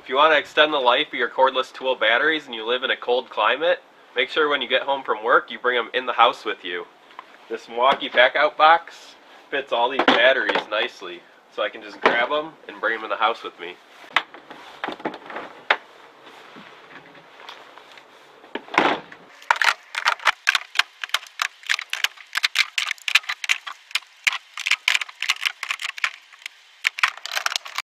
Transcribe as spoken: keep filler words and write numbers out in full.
If you want to extend the life of your cordless tool batteries and you live in a cold climate, make sure when you get home from work you bring them in the house with you. This Milwaukee Packout box fits all these batteries nicely, so I can just grab them and bring them in the house with me.